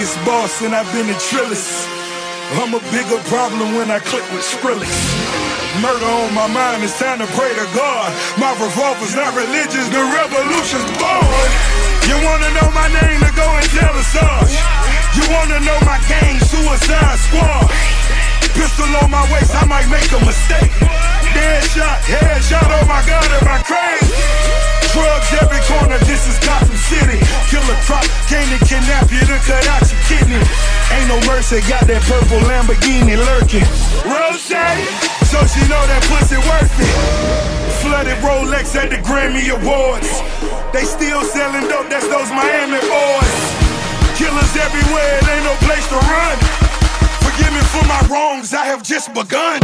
biggest boss and I've been the trillest. I'm a bigger problem when I click with Skrillex. Murder on my mind, it's time to pray to God. My revolver's not religious, the revolution's born. You wanna know my name, to go and tell the Sarge. You wanna know my gang, Suicide Squad. Pistol on my waist, I might make a mistake. Dead shot, headshot, oh my God, am I crazy? Drugs every corner, this is Gotham City. Killer crop, came to kidnap you, to cut out your kidney. Ain't no mercy, got that purple Lamborghini lurking. Rose, so she know that pussy worth it. Flooded Rolex at the Grammy Awards. They still selling dope, that's those Miami boys. Killers everywhere, it ain't no place to run. Forgive me for my wrongs, I have just begun.